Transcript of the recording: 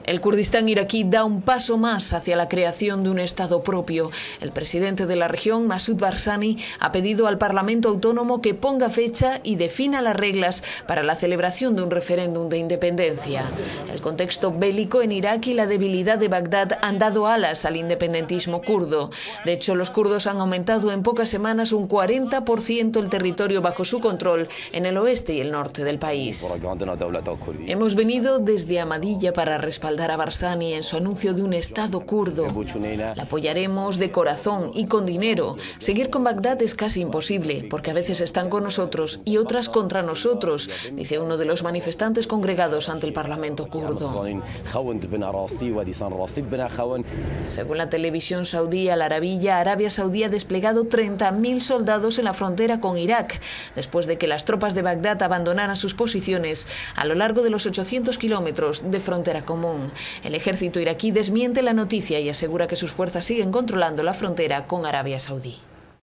El Kurdistán iraquí da un paso más hacia la creación de un Estado propio. El presidente de la región, Masoud Barzani, ha pedido al Parlamento autónomo que ponga fecha y defina las reglas para la celebración de un referéndum de independencia. El contexto bélico en Irak y la debilidad de Bagdad han dado alas al independentismo kurdo. De hecho, los kurdos han aumentado en pocas semanas un 40% el territorio bajo su control en el oeste y el norte del país. Hemos venido desde Ahmadiyya para respaldar a Barzani en su anuncio de un Estado kurdo. La apoyaremos de corazón y con dinero. Seguir con Bagdad es casi imposible, porque a veces están con nosotros y otras contra nosotros, dice uno de los manifestantes congregados ante el Parlamento kurdo. Según la televisión saudí Al Arabiya, Arabia Saudí ha desplegado 30.000 soldados en la frontera con Irak, después de que las tropas de Bagdad abandonaran sus posiciones a lo largo de los 800 kilómetros de frontera común. El ejército iraquí desmiente la noticia y asegura que sus fuerzas siguen controlando la frontera con Arabia Saudí.